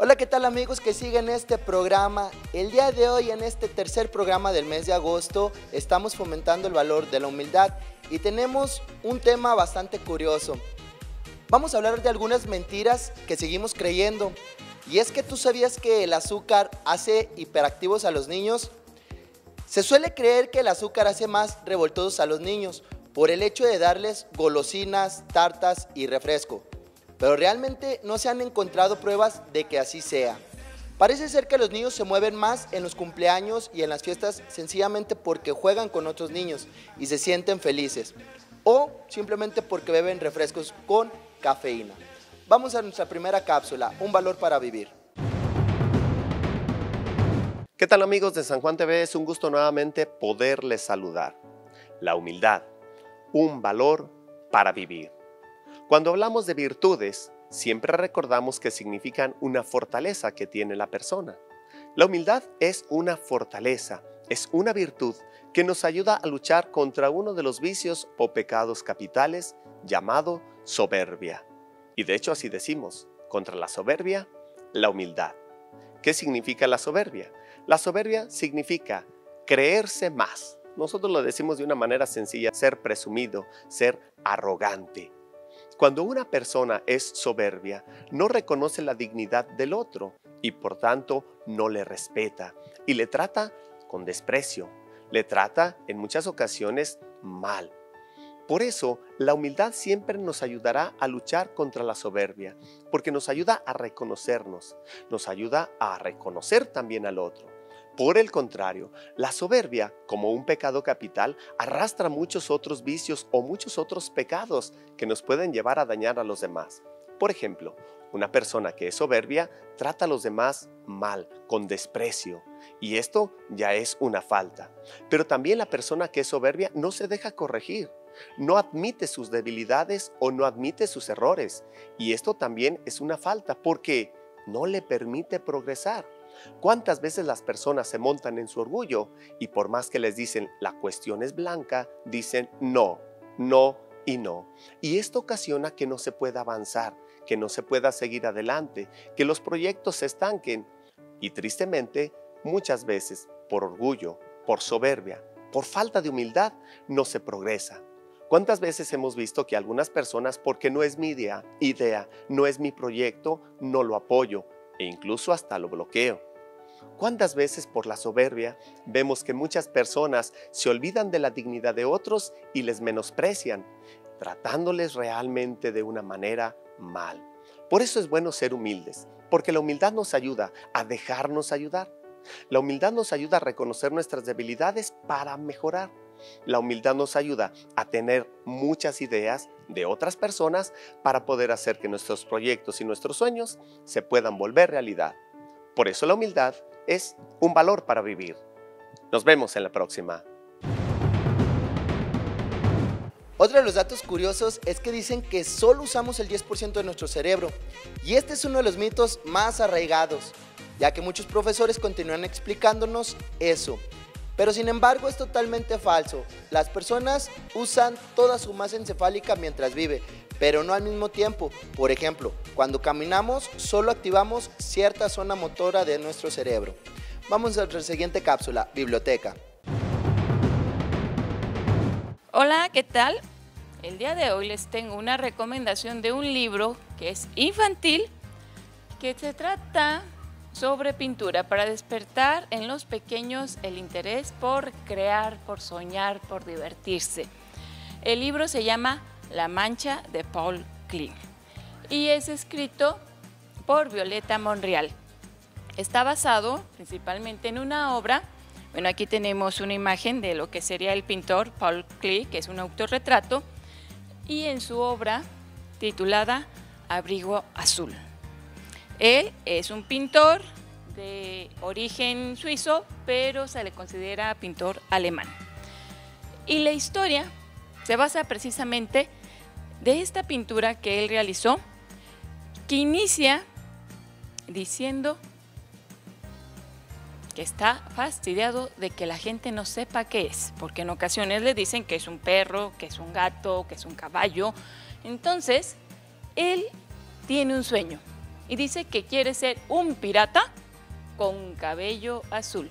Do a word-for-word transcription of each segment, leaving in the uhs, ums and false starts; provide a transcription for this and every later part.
Hola, ¿qué tal amigos que siguen este programa? El día de hoy, en este tercer programa del mes de agosto, estamos fomentando el valor de la humildad y tenemos un tema bastante curioso. Vamos a hablar de algunas mentiras que seguimos creyendo. Y es que tú sabías que el azúcar hace hiperactivos a los niños. Se suele creer que el azúcar hace más revoltosos a los niños por el hecho de darles golosinas, tartas y refresco. Pero realmente no se han encontrado pruebas de que así sea. Parece ser que los niños se mueven más en los cumpleaños y en las fiestas sencillamente porque juegan con otros niños y se sienten felices, o simplemente porque beben refrescos con cafeína. Vamos a nuestra primera cápsula, un valor para vivir. ¿Qué tal amigos de San Juan T V? Es un gusto nuevamente poderles saludar. La humildad, un valor para vivir. Cuando hablamos de virtudes, siempre recordamos que significan una fortaleza que tiene la persona. La humildad es una fortaleza, es una virtud que nos ayuda a luchar contra uno de los vicios o pecados capitales llamado soberbia. Y de hecho así decimos, contra la soberbia, la humildad. ¿Qué significa la soberbia? La soberbia significa creerse más. Nosotros lo decimos de una manera sencilla, ser presumido, ser arrogante. Cuando una persona es soberbia, no reconoce la dignidad del otro y por tanto no le respeta y le trata con desprecio, le trata en muchas ocasiones mal. Por eso, la humildad siempre nos ayudará a luchar contra la soberbia, porque nos ayuda a reconocernos, nos ayuda a reconocer también al otro. Por el contrario, la soberbia, como un pecado capital, arrastra muchos otros vicios o muchos otros pecados que nos pueden llevar a dañar a los demás. Por ejemplo, una persona que es soberbia trata a los demás mal, con desprecio, y esto ya es una falta. Pero también la persona que es soberbia no se deja corregir, no admite sus debilidades o no admite sus errores, y esto también es una falta porque no le permite progresar. ¿Cuántas veces las personas se montan en su orgullo y por más que les dicen la cuestión es blanca, dicen no, no y no? Y esto ocasiona que no se pueda avanzar, que no se pueda seguir adelante, que los proyectos se estanquen. Y tristemente, muchas veces, por orgullo, por soberbia, por falta de humildad, no se progresa. ¿Cuántas veces hemos visto que algunas personas, porque no es mi idea, idea, no es mi proyecto, no lo apoyo? E incluso hasta lo bloqueo. ¿Cuántas veces por la soberbia vemos que muchas personas se olvidan de la dignidad de otros y les menosprecian, tratándoles realmente de una manera mal? Por eso es bueno ser humildes, porque la humildad nos ayuda a dejarnos ayudar. La humildad nos ayuda a reconocer nuestras debilidades para mejorar. La humildad nos ayuda a tener muchas ideas de otras personas para poder hacer que nuestros proyectos y nuestros sueños se puedan volver realidad. Por eso la humildad es un valor para vivir. Nos vemos en la próxima. Otro de los datos curiosos es que dicen que solo usamos el diez por ciento de nuestro cerebro, y este es uno de los mitos más arraigados, ya que muchos profesores continúan explicándonos eso. Pero sin embargo es totalmente falso. Las personas usan toda su masa encefálica mientras vive, pero no al mismo tiempo. Por ejemplo, cuando caminamos solo activamos cierta zona motora de nuestro cerebro. Vamos a nuestra siguiente cápsula, biblioteca. Hola, ¿qué tal? El día de hoy les tengo una recomendación de un libro que es infantil, que se trata sobre pintura para despertar en los pequeños el interés por crear, por soñar, por divertirse. El libro se llama La Mancha de Paul Klee y es escrito por Violeta Monreal. Está basado principalmente en una obra. Bueno, aquí tenemos una imagen de lo que sería el pintor Paul Klee, que es un autorretrato, y en su obra titulada Abrigo Azul. Él es un pintor de origen suizo, pero se le considera pintor alemán. Y la historia se basa precisamente de esta pintura que él realizó, que inicia diciendo que está fastidiado de que la gente no sepa qué es, porque en ocasiones le dicen que es un perro, que es un gato, que es un caballo. Entonces, él tiene un sueño, y dice que quiere ser un pirata con cabello azul.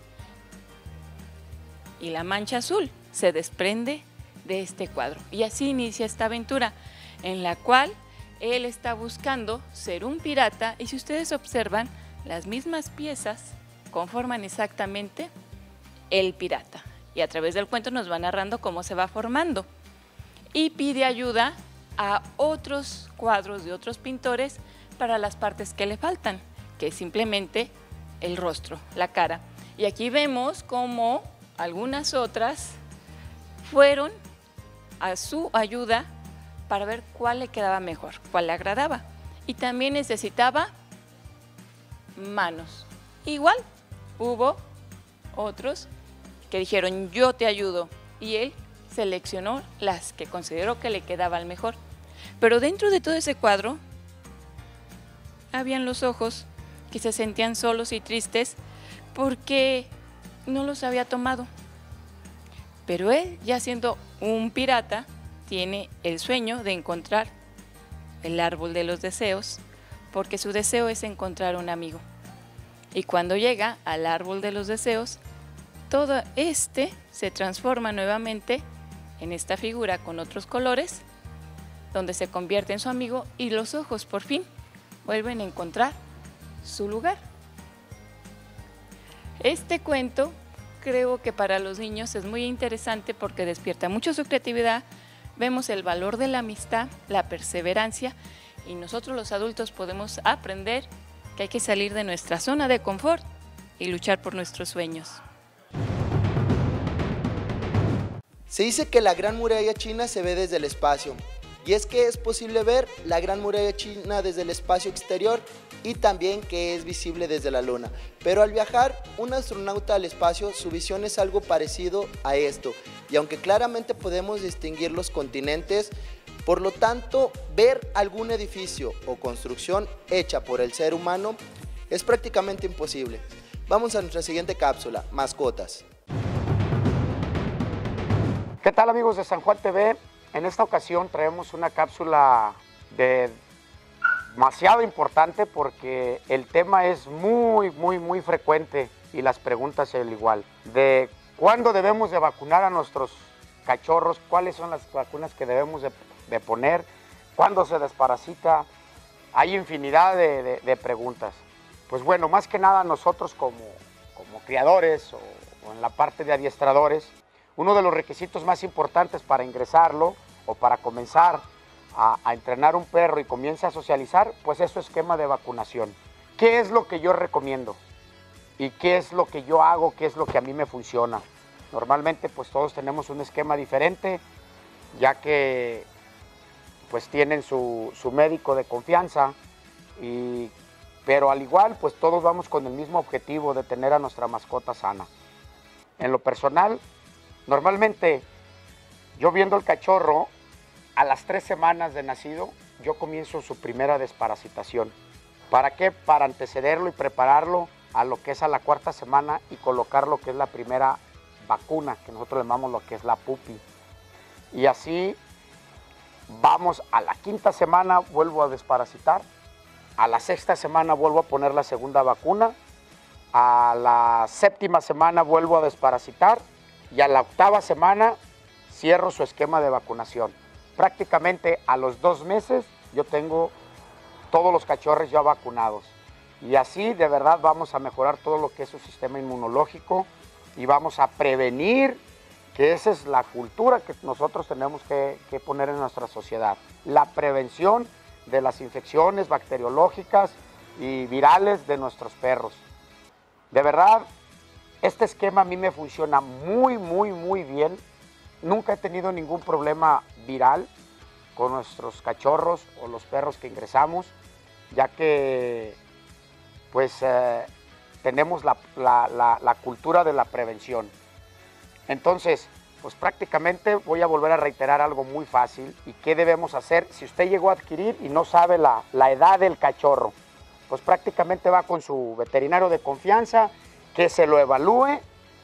Y la mancha azul se desprende de este cuadro. Y así inicia esta aventura, en la cual él está buscando ser un pirata, y si ustedes observan, las mismas piezas conforman exactamente el pirata. Y a través del cuento nos va narrando cómo se va formando. Y pide ayuda a otros cuadros de otros pintores para las partes que le faltan, que es simplemente el rostro, la cara. Y aquí vemos cómo algunas otras fueron a su ayuda para ver cuál le quedaba mejor, cuál le agradaba. Y también necesitaba manos. Igual hubo otros que dijeron yo te ayudo, y él seleccionó las que consideró que le quedaban mejor. Pero dentro de todo ese cuadro habían los ojos que se sentían solos y tristes porque no los había tomado. Pero él, ya siendo un pirata, tiene el sueño de encontrar el árbol de los deseos, porque su deseo es encontrar un amigo. Y cuando llega al árbol de los deseos, todo este se transforma nuevamente en esta figura con otros colores, donde se convierte en su amigo, y los ojos por fin vuelven a encontrar su lugar. Este cuento creo que para los niños es muy interesante porque despierta mucho su creatividad. Vemos el valor de la amistad, la perseverancia, y nosotros los adultos podemos aprender que hay que salir de nuestra zona de confort y luchar por nuestros sueños. Se dice que la Gran Muralla China se ve desde el espacio, y es que es posible ver la Gran Muralla China desde el espacio exterior y también que es visible desde la Luna. Pero al viajar un astronauta al espacio, su visión es algo parecido a esto, y aunque claramente podemos distinguir los continentes, por lo tanto, ver algún edificio o construcción hecha por el ser humano es prácticamente imposible. Vamos a nuestra siguiente cápsula, mascotas. ¿Qué tal, amigos de San Juan T V? En esta ocasión traemos una cápsula de demasiado importante porque el tema es muy, muy, muy frecuente y las preguntas el igual. De cuándo debemos de vacunar a nuestros cachorros, cuáles son las vacunas que debemos de, de poner, cuándo se desparasita. Hay infinidad de, de, de preguntas. Pues bueno, más que nada nosotros como, como criadores o, o en la parte de adiestradores, uno de los requisitos más importantes para ingresarlo o para comenzar a, a entrenar un perro y comience a socializar, pues es su esquema de vacunación. ¿Qué es lo que yo recomiendo? ¿Y qué es lo que yo hago? ¿Qué es lo que a mí me funciona? Normalmente pues todos tenemos un esquema diferente, ya que pues tienen su, su médico de confianza, y, pero al igual pues todos vamos con el mismo objetivo de tener a nuestra mascota sana. En lo personal, normalmente yo viendo el cachorro, a las tres semanas de nacido, yo comienzo su primera desparasitación. ¿Para qué? Para antecederlo y prepararlo a lo que es a la cuarta semana y colocar lo que es la primera vacuna, que nosotros llamamos lo que es la pupi. Y así vamos a la quinta semana, vuelvo a desparasitar. A la sexta semana vuelvo a poner la segunda vacuna. A la séptima semana vuelvo a desparasitar. Y a la octava semana cierro su esquema de vacunación. Prácticamente a los dos meses yo tengo todos los cachorros ya vacunados. Y así de verdad vamos a mejorar todo lo que es su sistema inmunológico y vamos a prevenir, que esa es la cultura que nosotros tenemos que, que poner en nuestra sociedad. La prevención de las infecciones bacteriológicas y virales de nuestros perros. De verdad, este esquema a mí me funciona muy, muy, muy bien. Nunca he tenido ningún problema viral con nuestros cachorros o los perros que ingresamos, ya que pues eh, tenemos la, la, la, la cultura de la prevención. Entonces, pues prácticamente voy a volver a reiterar algo muy fácil. ¿Y qué debemos hacer? Si usted llegó a adquirir y no sabe la, la edad del cachorro, pues prácticamente va con su veterinario de confianza, que se lo evalúe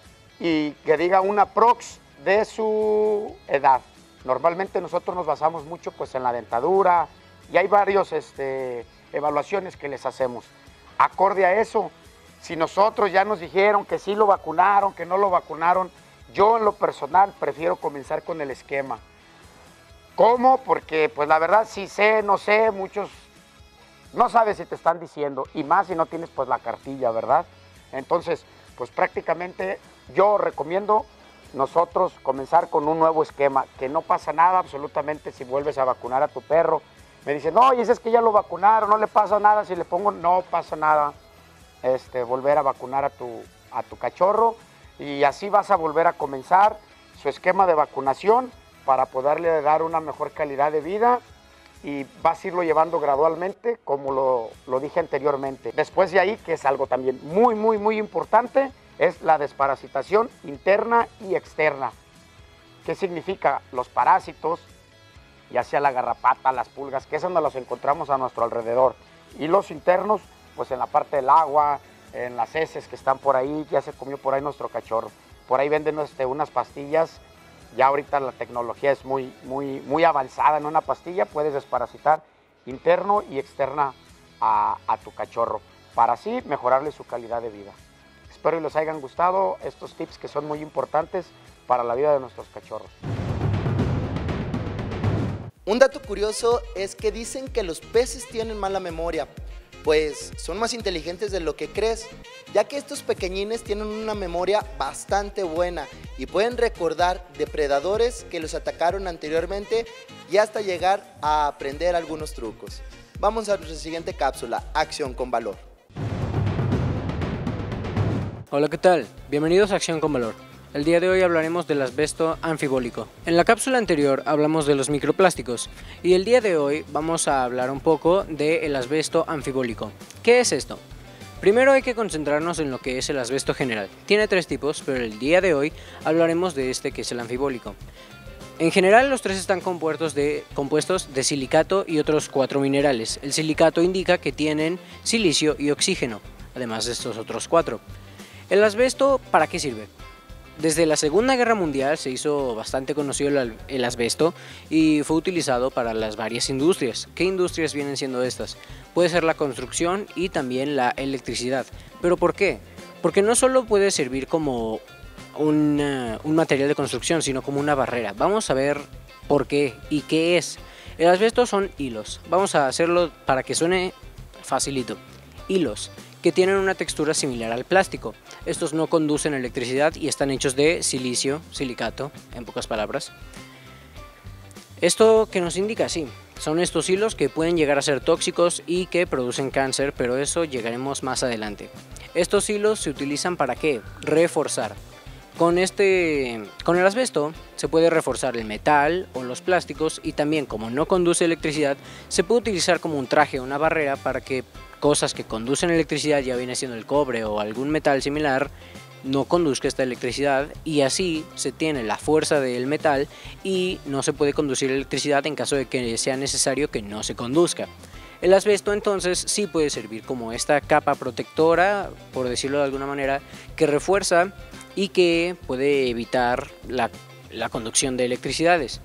y que diga una prox de su edad. Normalmente nosotros nos basamos mucho pues en la dentadura y hay varios este, evaluaciones que les hacemos. Acorde a eso, si nosotros ya nos dijeron que sí lo vacunaron, que no lo vacunaron, yo en lo personal prefiero comenzar con el esquema. ¿Cómo? Porque pues la verdad sí sé, no sé, muchos no sabes si te están diciendo, y más si no tienes pues la cartilla, ¿verdad? Entonces, pues prácticamente yo recomiendo nosotros comenzar con un nuevo esquema, que no pasa nada absolutamente si vuelves a vacunar a tu perro. Me dicen, no, y ese es que ya lo vacunaron, no le pasa nada si le pongo, no pasa nada, este, volver a vacunar a tu, a tu cachorro, y así vas a volver a comenzar su esquema de vacunación para poderle dar una mejor calidad de vida, y vas a irlo llevando gradualmente, como lo, lo dije anteriormente. Después de ahí, que es algo también muy, muy, muy importante, es la desparasitación interna y externa. ¿Qué significa? Los parásitos, ya sea la garrapata, las pulgas, que esos nos los encontramos a nuestro alrededor. Y los internos, pues en la parte del agua, en las heces que están por ahí, ya se comió por ahí nuestro cachorro. Por ahí venden este, unas pastillas. Ya ahorita la tecnología es muy, muy, muy avanzada. En una pastilla puedes desparasitar interno y externa a, a tu cachorro, para así mejorarle su calidad de vida. Espero que les hayan gustado estos tips que son muy importantes para la vida de nuestros cachorros. Un dato curioso es que dicen que los peces tienen mala memoria, pues son más inteligentes de lo que crees, ya que estos pequeñines tienen una memoria bastante buena y pueden recordar depredadores que los atacaron anteriormente y hasta llegar a aprender algunos trucos. Vamos a nuestra siguiente cápsula, Acción con Valor. Hola, ¿qué tal? Bienvenidos a Acción con Valor. El día de hoy hablaremos del asbesto anfibólico. En la cápsula anterior hablamos de los microplásticos y el día de hoy vamos a hablar un poco del asbesto anfibólico. ¿Qué es esto? Primero hay que concentrarnos en lo que es el asbesto general. Tiene tres tipos, pero el día de hoy hablaremos de este que es el anfibólico. En general los tres están compuestos de, compuestos de silicato y otros cuatro minerales. El silicato indica que tienen silicio y oxígeno, además de estos otros cuatro. ¿El asbesto para qué sirve? Desde la Segunda Guerra Mundial se hizo bastante conocido el, el asbesto y fue utilizado para las varias industrias. ¿Qué industrias vienen siendo estas? Puede ser la construcción y también la electricidad. ¿Pero por qué? Porque no solo puede servir como un, uh, un material de construcción, sino como una barrera. Vamos a ver por qué y qué es. El asbesto son hilos. Vamos a hacerlo para que suene facilito. Hilos que tienen una textura similar al plástico. Estos no conducen electricidad y están hechos de silicio, silicato, en pocas palabras. Esto que nos indica, sí, son estos hilos que pueden llegar a ser tóxicos y que producen cáncer, pero eso llegaremos más adelante. Estos hilos se utilizan para ¿qué? Reforzar. Con, este, con el asbesto se puede reforzar el metal o los plásticos y también, como no conduce electricidad, se puede utilizar como un traje o una barrera para que cosas que conducen electricidad, ya viene siendo el cobre o algún metal similar, no conduzca esta electricidad, y así se tiene la fuerza del metal y no se puede conducir electricidad en caso de que sea necesario que no se conduzca. El asbesto entonces sí puede servir como esta capa protectora, por decirlo de alguna manera, que refuerza y que puede evitar la, la conducción de electricidades.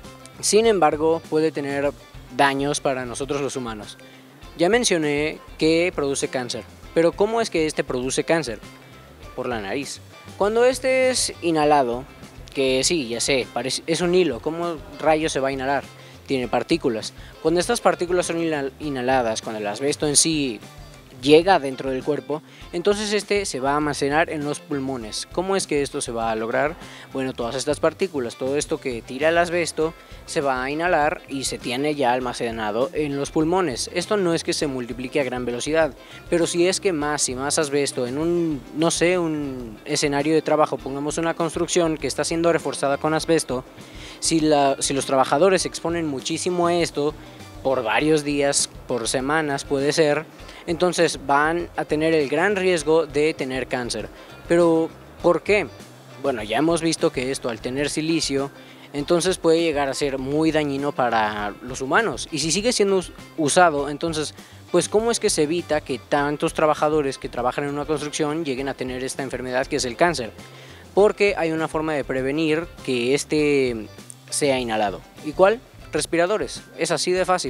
Sin embargo, puede tener daños para nosotros los humanos. Ya mencioné que produce cáncer, pero ¿cómo es que este produce cáncer? Por la nariz. Cuando este es inhalado, que sí, ya sé, parece, es un hilo, ¿cómo rayos se va a inhalar? Tiene partículas. Cuando estas partículas son inhaladas, cuando el asbesto en sí llega dentro del cuerpo, entonces este se va a almacenar en los pulmones. ¿Cómo es que esto se va a lograr? Bueno, todas estas partículas, todo esto que tira el asbesto, se va a inhalar y se tiene ya almacenado en los pulmones. Esto no es que se multiplique a gran velocidad, pero si es que más y más asbesto en un, no sé, un escenario de trabajo, pongamos una construcción que está siendo reforzada con asbesto, si, la, si los trabajadores se exponen muchísimo a esto, por varios días, por semanas puede ser, entonces van a tener el gran riesgo de tener cáncer. ¿Pero por qué? Bueno, ya hemos visto que esto, al tener silicio, entonces puede llegar a ser muy dañino para los humanos. Y si sigue siendo usado, entonces, pues ¿cómo es que se evita que tantos trabajadores que trabajan en una construcción lleguen a tener esta enfermedad que es el cáncer? Porque hay una forma de prevenir que este sea inhalado. ¿Y cuál? Respiradores. Es así de fácil.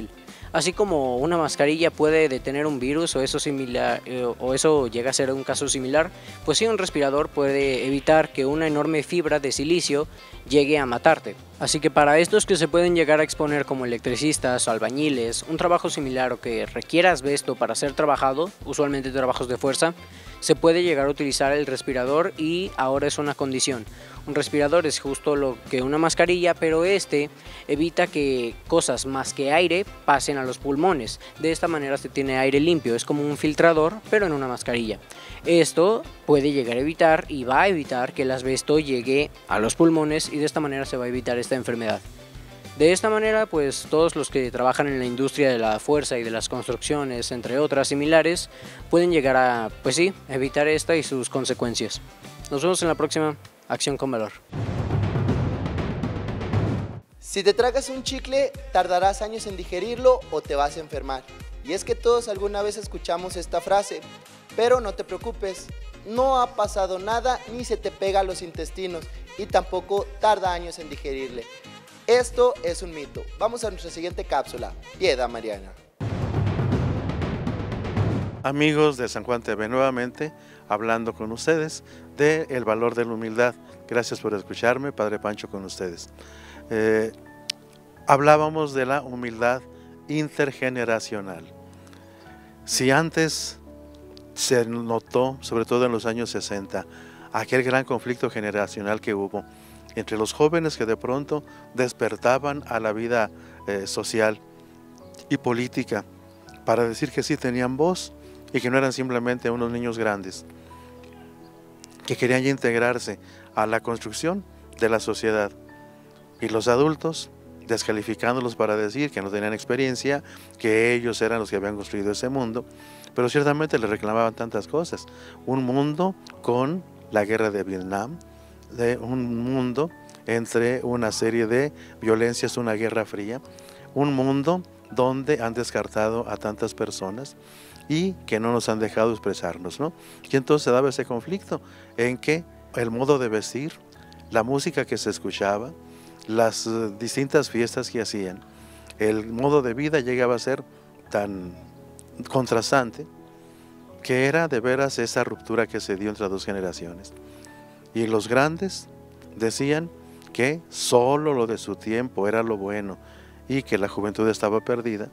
Así como una mascarilla puede detener un virus o eso, similar, eh, o eso llega a ser un caso similar, pues sí, un respirador puede evitar que una enorme fibra de silicio llegue a matarte. Así que para estos que se pueden llegar a exponer como electricistas o albañiles, un trabajo similar o que requiera asbesto para ser trabajado, usualmente trabajos de fuerza, se puede llegar a utilizar el respirador y ahora es una condición. Un respirador es justo lo que una mascarilla, pero este evita que cosas más que aire pasen a los pulmones. De esta manera se tiene aire limpio, es como un filtrador, pero en una mascarilla. Esto puede llegar a evitar y va a evitar que el asbesto llegue a los pulmones y de esta manera se va a evitar esta enfermedad. De esta manera, pues todos los que trabajan en la industria de la fuerza y de las construcciones, entre otras similares, pueden llegar a, pues sí, evitar esta y sus consecuencias. Nos vemos en la próxima Acción con Valor. Si te tragas un chicle, tardarás años en digerirlo o te vas a enfermar. Y es que todos alguna vez escuchamos esta frase, pero no te preocupes, no ha pasado nada ni se te pega a los intestinos y tampoco tarda años en digerirle. Esto es un mito. Vamos a nuestra siguiente cápsula. Piedad Mariana. Amigos de San Juan T V, nuevamente hablando con ustedes de el valor de la humildad. Gracias por escucharme, Padre Pancho con ustedes. Eh, hablábamos de la humildad intergeneracional. Si antes se notó, sobre todo en los años sesenta, aquel gran conflicto generacional que hubo entre los jóvenes que de pronto despertaban a la vida eh, social y política para decir que sí tenían voz y que no eran simplemente unos niños grandes, que querían integrarse a la construcción de la sociedad, y los adultos descalificándolos para decir que no tenían experiencia, que ellos eran los que habían construido ese mundo, pero ciertamente les reclamaban tantas cosas. Un mundo con la guerra de Vietnam, de un mundo entre una serie de violencias, una guerra fría, un mundo donde han descartado a tantas personas y que no nos han dejado expresarnos, ¿no? Y entonces se daba ese conflicto en que el modo de vestir, la música que se escuchaba, las uh, distintas fiestas que hacían, el modo de vida llegaba a ser tan contrastante que era de veras esa ruptura que se dio entre dos generaciones. Y los grandes decían que solo lo de su tiempo era lo bueno y que la juventud estaba perdida,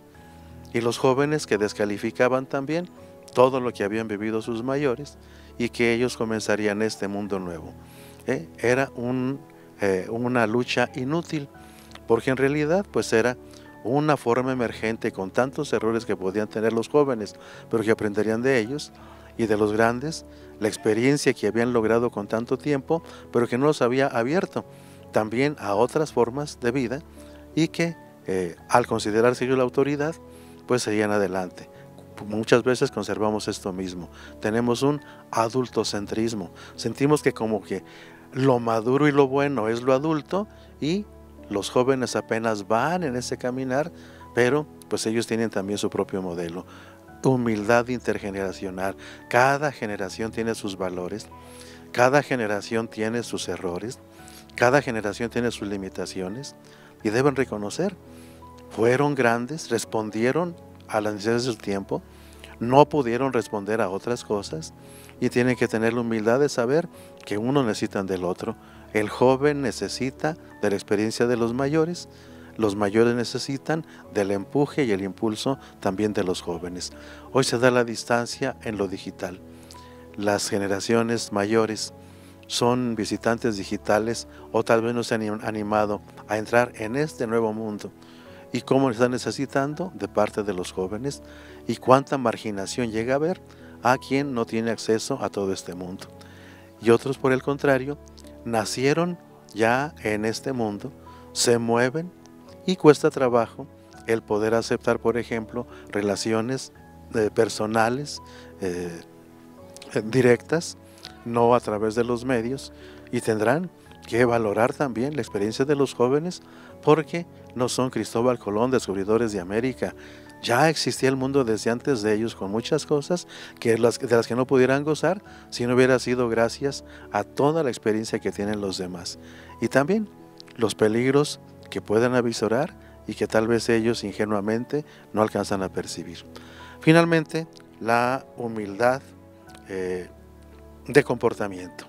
y los jóvenes que descalificaban también todo lo que habían vivido sus mayores y que ellos comenzarían este mundo nuevo. ¿Eh? Era un, eh, una lucha inútil, porque en realidad pues era una forma emergente con tantos errores que podían tener los jóvenes, pero que aprenderían de ellos, y de los grandes, la experiencia que habían logrado con tanto tiempo, pero que no los había abierto también a otras formas de vida, y que eh, al considerarse ellos la autoridad, pues seguían adelante. Muchas veces conservamos esto mismo, tenemos un adultocentrismo, sentimos que como que lo maduro y lo bueno es lo adulto, y los jóvenes apenas van en ese caminar, pero pues ellos tienen también su propio modelo. Humildad intergeneracional, cada generación tiene sus valores, cada generación tiene sus errores, cada generación tiene sus limitaciones, y deben reconocer, fueron grandes, respondieron a las necesidades de su tiempo, no pudieron responder a otras cosas, y tienen que tener la humildad de saber que uno necesitan del otro. El joven necesita de la experiencia de los mayores, los mayores necesitan del empuje y el impulso también de los jóvenes. Hoy se da la distancia en lo digital. Las generaciones mayores son visitantes digitales o tal vez no se han animado a entrar en este nuevo mundo. ¿Y cómo están necesitando? De parte de los jóvenes. ¿Y cuánta marginación llega a haber a quien no tiene acceso a todo este mundo? Y otros, por el contrario, nacieron ya en este mundo, se mueven y cuesta trabajo el poder aceptar, por ejemplo, relaciones eh, personales eh, directas, no a través de los medios, y tendrán que valorar también la experiencia de los jóvenes, porque no son Cristóbal Colón, descubridores de América. Ya existía el mundo desde antes de ellos con muchas cosas que las, de las que no pudieran gozar si no hubiera sido gracias a toda la experiencia que tienen los demás. Y también los peligros que pueden avisorar y que tal vez ellos ingenuamente no alcanzan a percibir. Finalmente, la humildad eh, de comportamiento.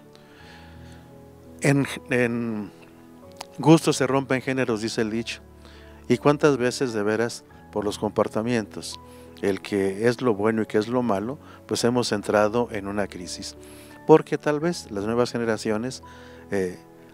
En, en gusto se rompen géneros, dice el dicho. ¿Y cuántas veces de veras por los comportamientos, el que es lo bueno y que es lo malo, pues hemos entrado en una crisis? Porque tal vez las nuevas generaciones, eh,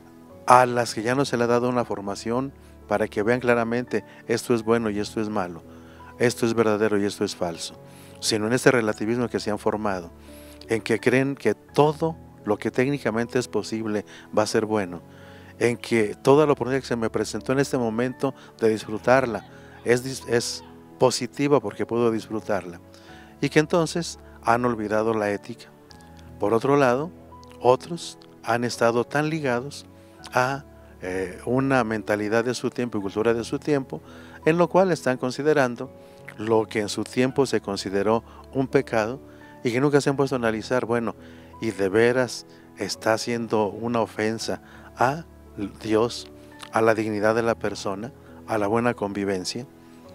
a las que ya no se le ha dado una formación para que vean claramente esto es bueno y esto es malo, esto es verdadero y esto es falso, sino en este relativismo que se han formado, en que creen que todo lo que técnicamente es posible va a ser bueno, en que toda la oportunidad que se me presentó en este momento de disfrutarla es, es positiva porque puedo disfrutarla, y que entonces han olvidado la ética. Por otro lado, otros han estado tan ligados a eh, una mentalidad de su tiempo y cultura de su tiempo, en lo cual están considerando lo que en su tiempo se consideró un pecado y que nunca se han puesto a analizar, bueno, y de veras está haciendo una ofensa a Dios, a la dignidad de la persona, a la buena convivencia,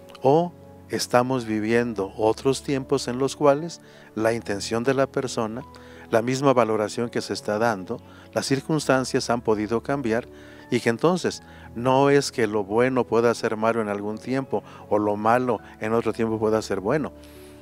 o estamos viviendo otros tiempos en los cuales la intención de la persona, la misma valoración que se está dando, las circunstancias han podido cambiar, y que entonces no es que lo bueno pueda ser malo en algún tiempo o lo malo en otro tiempo pueda ser bueno,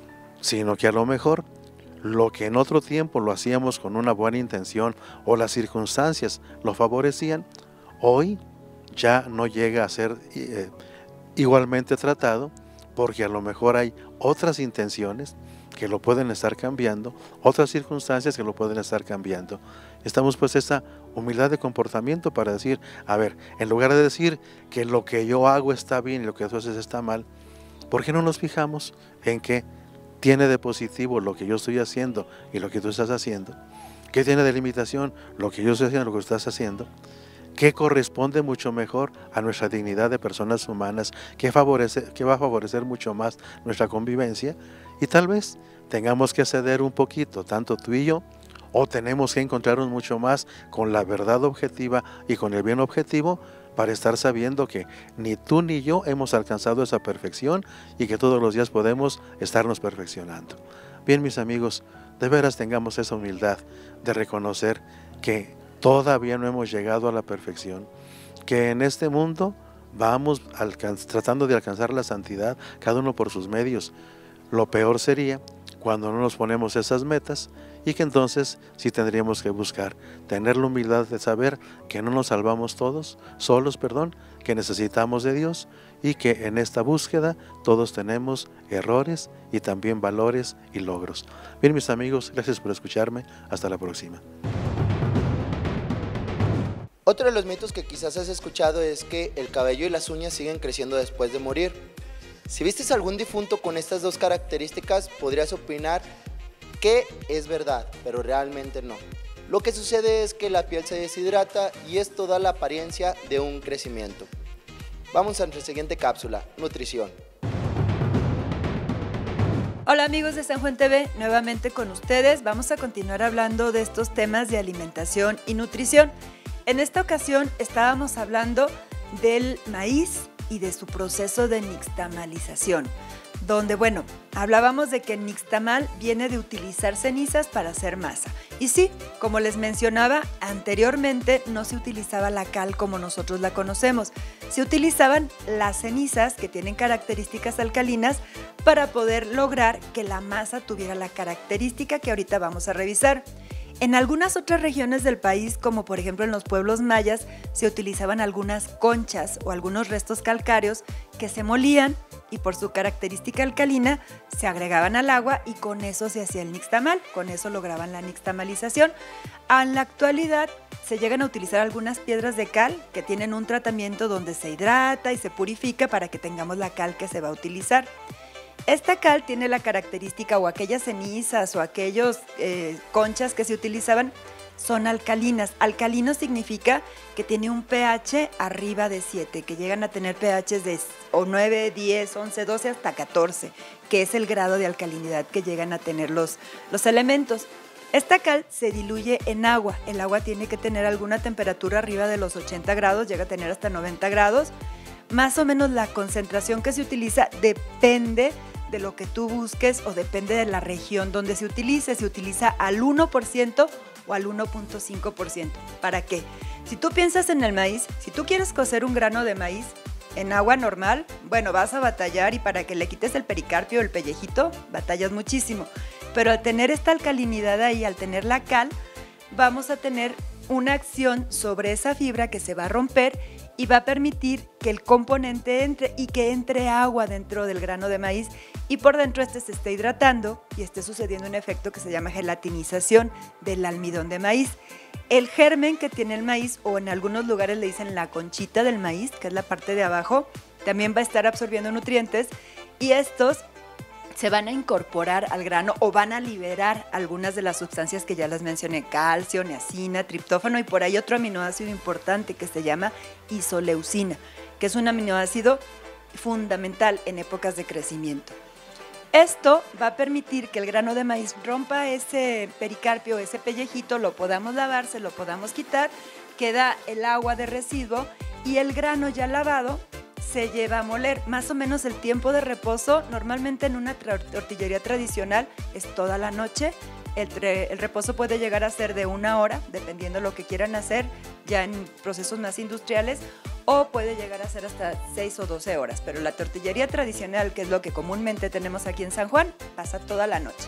sino que a lo mejor lo que en otro tiempo lo hacíamos con una buena intención o las circunstancias lo favorecían, hoy ya no llega a ser eh, igualmente tratado, porque a lo mejor hay otras intenciones que lo pueden estar cambiando, otras circunstancias que lo pueden estar cambiando. Estamos pues esta humildad de comportamiento para decir, a ver, en lugar de decir que lo que yo hago está bien y lo que tú haces está mal, ¿por qué no nos fijamos en qué tiene de positivo lo que yo estoy haciendo y lo que tú estás haciendo? ¿Qué tiene de limitación lo que yo estoy haciendo y lo que tú estás haciendo? ¿Qué corresponde mucho mejor a nuestra dignidad de personas humanas? ¿Qué, favorece, qué va a favorecer mucho más nuestra convivencia? Y tal vez tengamos que ceder un poquito, tanto tú y yo, o tenemos que encontrarnos mucho más con la verdad objetiva y con el bien objetivo, para estar sabiendo que ni tú ni yo hemos alcanzado esa perfección y que todos los días podemos estarnos perfeccionando. Bien, mis amigos, de veras tengamos esa humildad de reconocer que todavía no hemos llegado a la perfección, que en este mundo vamos tratando de alcanzar la santidad, cada uno por sus medios. Lo peor sería cuando no nos ponemos esas metas, y que entonces sí tendríamos que buscar tener la humildad de saber que no nos salvamos todos, solos, perdón, que necesitamos de Dios, y que en esta búsqueda todos tenemos errores y también valores y logros. Bien, mis amigos, gracias por escucharme. Hasta la próxima. Otro de los mitos que quizás has escuchado es que el cabello y las uñas siguen creciendo después de morir. Si vistes a algún difunto con estas dos características, podrías opinar que es verdad, pero realmente no. Lo que sucede es que la piel se deshidrata y esto da la apariencia de un crecimiento. Vamos a nuestra siguiente cápsula, nutrición. Hola amigos de San Juan T V, nuevamente con ustedes. Vamos a continuar hablando de estos temas de alimentación y nutrición. En esta ocasión estábamos hablando del maíz y de su proceso de nixtamalización, donde, bueno, hablábamos de que el nixtamal viene de utilizar cenizas para hacer masa. Y sí, como les mencionaba, anteriormente no se utilizaba la cal como nosotros la conocemos. Se utilizaban las cenizas, que tienen características alcalinas, para poder lograr que la masa tuviera la característica que ahorita vamos a revisar. En algunas otras regiones del país, como por ejemplo en los pueblos mayas, se utilizaban algunas conchas o algunos restos calcáreos que se molían y por su característica alcalina se agregaban al agua y con eso se hacía el nixtamal, con eso lograban la nixtamalización. En la actualidad se llegan a utilizar algunas piedras de cal que tienen un tratamiento donde se hidrata y se purifica para que tengamos la cal que se va a utilizar. Esta cal tiene la característica, o aquellas cenizas o aquellos eh, conchas que se utilizaban son alcalinas. Alcalino significa que tiene un pH arriba de siete, que llegan a tener pHs de o nueve, diez, once, doce hasta catorce, que es el grado de alcalinidad que llegan a tener los, los elementos. Esta cal se diluye en agua. El agua tiene que tener alguna temperatura arriba de los ochenta grados, llega a tener hasta noventa grados, más o menos la concentración que se utiliza depende de lo que tú busques o depende de la región donde se utilice. Se utiliza al uno por ciento o al uno punto cinco por ciento. ¿Para qué? Si tú piensas en el maíz, si tú quieres cocer un grano de maíz en agua normal, bueno, vas a batallar, y para que le quites el pericarpio o el pellejito, batallas muchísimo. Pero al tener esta alcalinidad ahí, al tener la cal, vamos a tener una acción sobre esa fibra que se va a romper y va a permitir que el componente entre y que entre agua dentro del grano de maíz y por dentro este se esté hidratando y esté sucediendo un efecto que se llama gelatinización del almidón de maíz. El germen que tiene el maíz, o en algunos lugares le dicen la conchita del maíz, que es la parte de abajo, también va a estar absorbiendo nutrientes y estos se van a incorporar al grano o van a liberar algunas de las sustancias que ya les mencioné: calcio, niacina, triptófano y por ahí otro aminoácido importante que se llama isoleucina, que es un aminoácido fundamental en épocas de crecimiento. Esto va a permitir que el grano de maíz rompa ese pericarpio, ese pellejito, lo podamos lavar, se lo podamos quitar, queda el agua de residuo y el grano ya lavado se lleva a moler. Más o menos el tiempo de reposo, normalmente en una tortillería tradicional, es toda la noche. El, el reposo puede llegar a ser de una hora, dependiendo de lo que quieran hacer, ya en procesos más industriales, o puede llegar a ser hasta seis o doce horas. Pero la tortillería tradicional, que es lo que comúnmente tenemos aquí en San Juan, pasa toda la noche.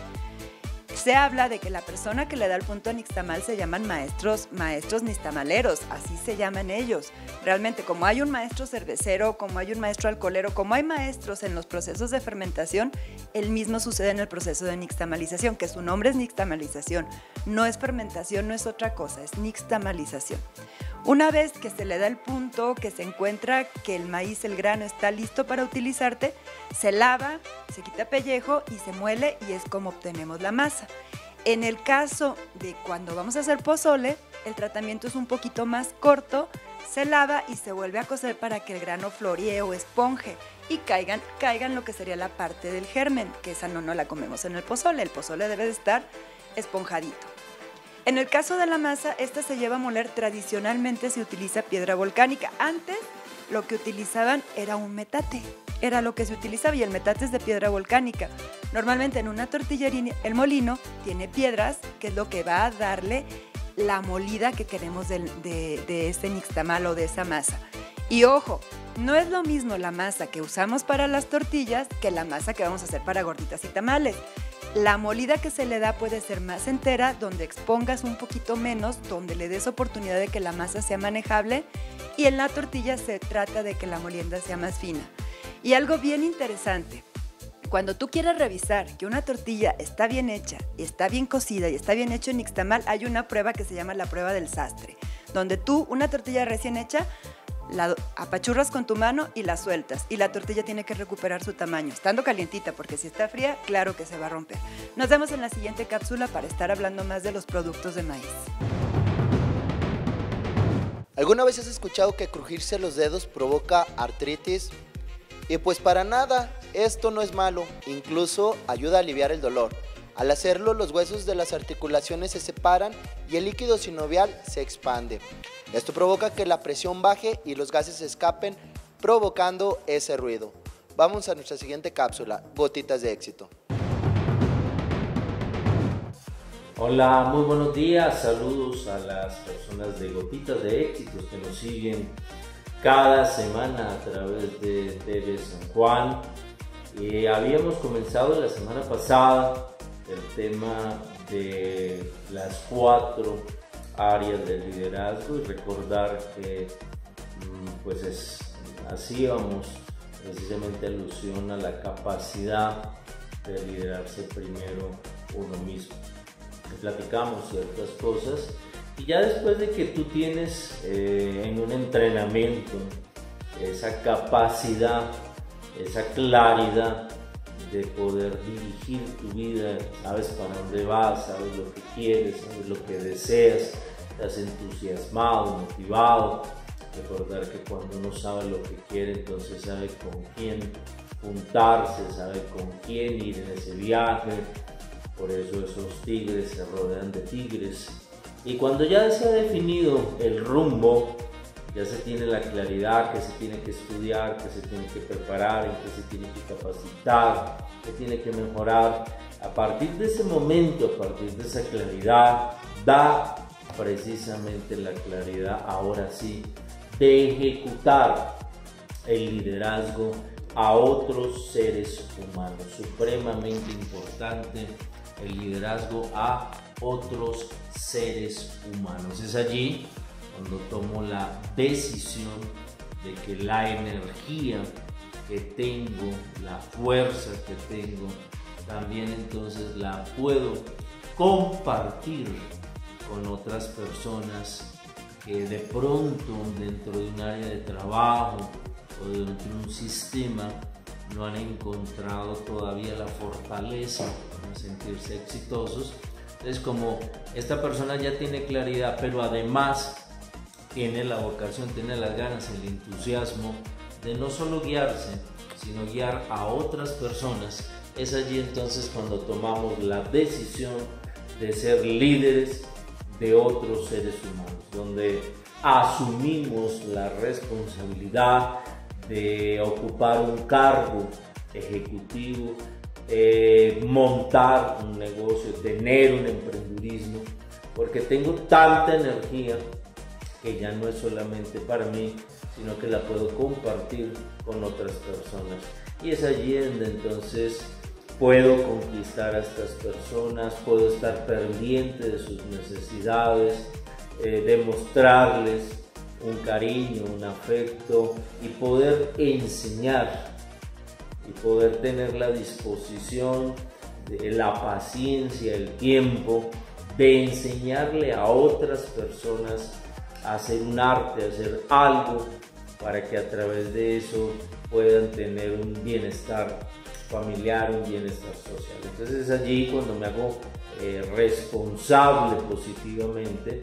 Se habla de que la persona que le da el punto a nixtamal se llaman maestros, maestros nixtamaleros, así se llaman ellos. Realmente, como hay un maestro cervecero, como hay un maestro alcoholero, como hay maestros en los procesos de fermentación, el mismo sucede en el proceso de nixtamalización, que su nombre es nixtamalización. No es fermentación, no es otra cosa, es nixtamalización. Una vez que se le da el punto, que se encuentra que el maíz, el grano, está listo para utilizarte, se lava, se quita pellejo y se muele y es como obtenemos la masa. En el caso de cuando vamos a hacer pozole, el tratamiento es un poquito más corto, se lava y se vuelve a cocer para que el grano floree o esponje y caigan, caigan lo que sería la parte del germen, que esa no, no la comemos en el pozole, el pozole debe de estar esponjadito. En el caso de la masa, esta se lleva a moler. Tradicionalmente se utiliza piedra volcánica. Antes lo que utilizaban era un metate, era lo que se utilizaba y el metate es de piedra volcánica. Normalmente en una tortillería el molino tiene piedras, que es lo que va a darle la molida que queremos de, de, de este nixtamal o de esa masa. Y ojo, no es lo mismo la masa que usamos para las tortillas que la masa que vamos a hacer para gorditas y tamales. La molida que se le da puede ser más entera, donde expongas un poquito menos, donde le des oportunidad de que la masa sea manejable, y en la tortilla se trata de que la molienda sea más fina. Y algo bien interesante, cuando tú quieres revisar que una tortilla está bien hecha, está bien cocida y está bien hecho en nixtamal, hay una prueba que se llama la prueba del sastre, donde tú una tortilla recién hecha la apachurras con tu mano y la sueltas y la tortilla tiene que recuperar su tamaño, estando calientita, porque si está fría, claro que se va a romper. Nos vemos en la siguiente cápsula para estar hablando más de los productos de maíz. ¿Alguna vez has escuchado que crujirse los dedos provoca artritis? Y pues para nada, esto no es malo, incluso ayuda a aliviar el dolor. Al hacerlo, los huesos de las articulaciones se separan y el líquido sinovial se expande. Esto provoca que la presión baje y los gases escapen, provocando ese ruido. Vamos a nuestra siguiente cápsula, Gotitas de Éxito. Hola, muy buenos días, saludos a las personas de Gotitas de Éxito que nos siguen cada semana a través de T V San Juan. Eh, habíamos comenzado la semana pasada el tema de las cuatro áreas del liderazgo y recordar que pues es, hacíamos precisamente alusión a la capacidad de liderarse primero uno mismo. Platicamos ciertas cosas y ya después de que tú tienes eh, en un entrenamiento esa capacidad, esa claridad de poder dirigir tu vida, sabes para dónde vas, sabes lo que quieres, sabes lo que deseas, estás entusiasmado, motivado. Recordar que cuando uno sabe lo que quiere, entonces sabe con quién juntarse, sabe con quién ir en ese viaje. Por eso esos tigres se rodean de tigres. Y cuando ya se ha definido el rumbo, ya se tiene la claridad que se tiene que estudiar, que se tiene que preparar, en que se tiene que capacitar, que tiene que mejorar. A partir de ese momento, a partir de esa claridad, da precisamente la claridad, ahora sí, de ejecutar el liderazgo a otros seres humanos. Supremamente importante el liderazgo a otros seres humanos. Es allí cuando tomo la decisión de que la energía que tengo, la fuerza que tengo, también entonces la puedo compartir con otras personas que de pronto dentro de un área de trabajo o dentro de un sistema no han encontrado todavía la fortaleza para sentirse exitosos. Es como esta persona ya tiene claridad, pero además tiene la vocación, tiene las ganas, el entusiasmo de no solo guiarse, sino guiar a otras personas. Es allí entonces cuando tomamos la decisión de ser líderes de otros seres humanos, donde asumimos la responsabilidad de ocupar un cargo ejecutivo, eh, montar un negocio, tener un emprendurismo, porque tengo tanta energía que ya no es solamente para mí, sino que la puedo compartir con otras personas. Y es allí donde entonces puedo conquistar a estas personas, puedo estar pendiente de sus necesidades, eh, demostrarles un cariño, un afecto y poder enseñar y poder tener la disposición, de la paciencia, el tiempo de enseñarle a otras personas a hacer un arte, a hacer algo para que a través de eso puedan tener un bienestar familiar, un bienestar social. Entonces es allí cuando me hago eh, responsable positivamente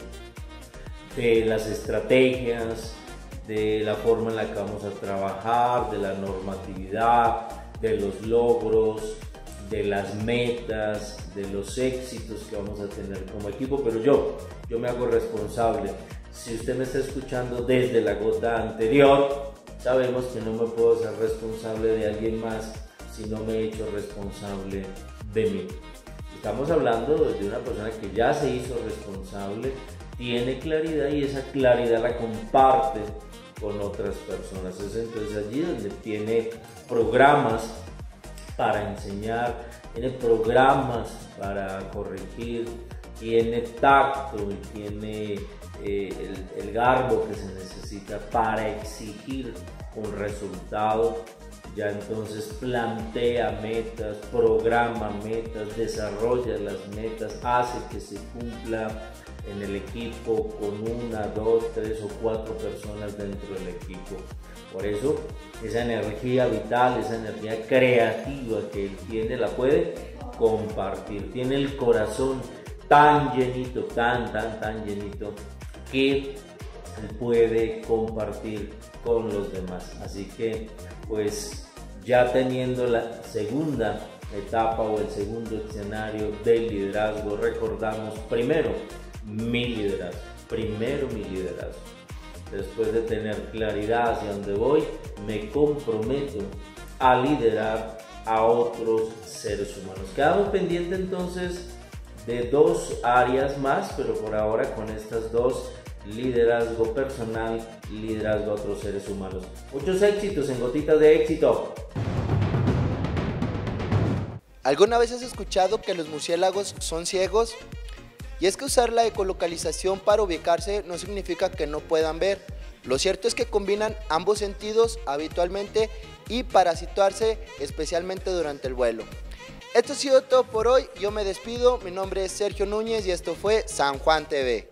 de las estrategias, de la forma en la que vamos a trabajar, de la normatividad, de los logros, de las metas, de los éxitos que vamos a tener como equipo, pero yo, yo me hago responsable. Si usted me está escuchando desde la gota anterior, sabemos que no me puedo hacer responsable de alguien más si no me he hecho responsable de mí. Estamos hablando de una persona que ya se hizo responsable, tiene claridad y esa claridad la comparte con otras personas. Es entonces allí donde tiene programas para enseñar, tiene programas para corregir, tiene tacto y tiene eh, el, el garbo que se necesita para exigir un resultado. Ya entonces plantea metas, programa metas, desarrolla las metas, hace que se cumpla en el equipo con una, dos, tres o cuatro personas dentro del equipo. Por eso esa energía vital, esa energía creativa que él tiene, la puede compartir. Tiene el corazón tan llenito, tan, tan, tan llenito, que él puede compartir con los demás. Así que pues ya teniendo la segunda etapa o el segundo escenario del liderazgo, recordamos primero mi liderazgo, primero mi liderazgo. Después de tener claridad hacia dónde voy, me comprometo a liderar a otros seres humanos. Quedamos pendientes entonces de dos áreas más, pero por ahora con estas dos: liderazgo personal, liderazgo a otros seres humanos. Muchos éxitos en Gotitas de Éxito. ¿Alguna vez has escuchado que los murciélagos son ciegos? Y es que usar la ecolocalización para ubicarse no significa que no puedan ver. Lo cierto es que combinan ambos sentidos habitualmente y para situarse especialmente durante el vuelo. Esto ha sido todo por hoy, yo me despido, mi nombre es Sergio Núñez y esto fue San Juan T V.